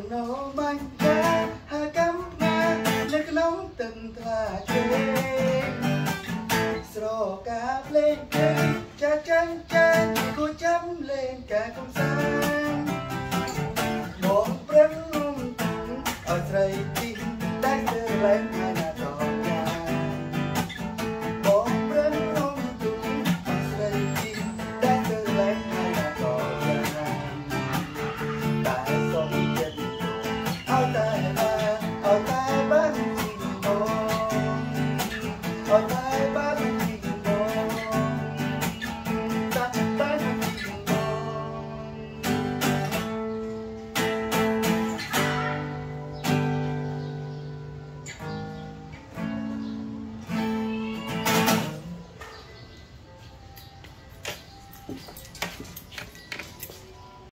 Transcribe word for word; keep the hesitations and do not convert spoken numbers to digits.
ណូបាញ់ចាហើកម្មណានៅក្នុងទឹកថ្លាជេស្រកាភ្លេងភ្លេងចាចាញ់ចាញ់គួរចាំលេងការកំសាន្តបងប្រឹងរំទុំឲ្យស្រីទីតែធ្វើលែងហើយណាតចាបងប្រឹងរំទុំឲ្យស្រីទីតែធ្វើលែងហើយណាតចាតែសុំចិត្តឲ្យតែបានឲ្យតែបានជីវិតបងឲ្យតែបាន